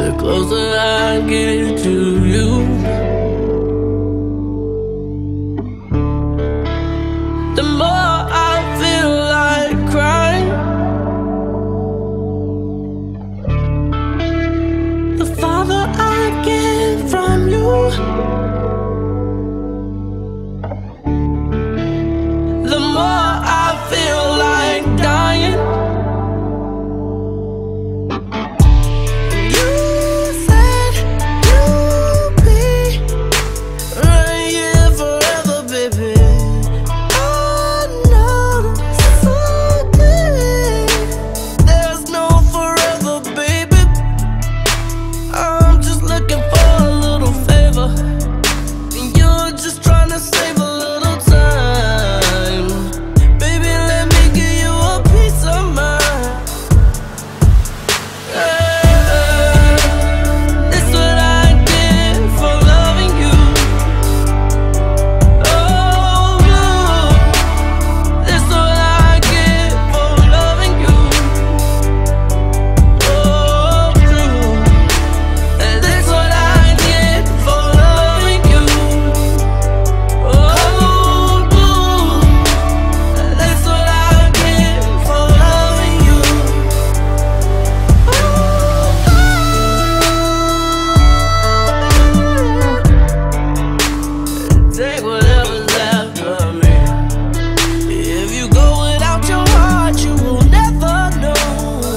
the closer I get to you, the more I feel like crying. The farther I get from you, the more I feel like dying. You said you'll be right here forever, baby. I know so deep. There's no forever, baby. I'm just looking for a little favor, and you're just trying to save a little time. Baby, let me give you a piece of mind. This what I did for loving you. Oh, blue. This what I get for loving you. Oh, true. And this what I did for loving you. Oh, blue. That's what I get for loving you. Take whatever's left of me. If you go without your heart, you will never know.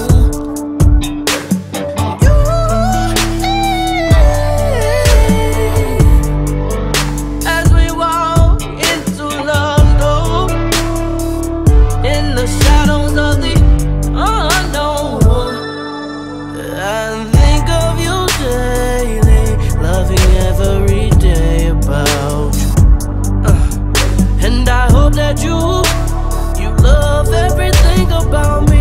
As we walk into London, in the shadows of the unknown, I think of you daily, loving every day about you. And I hope that you love everything about me.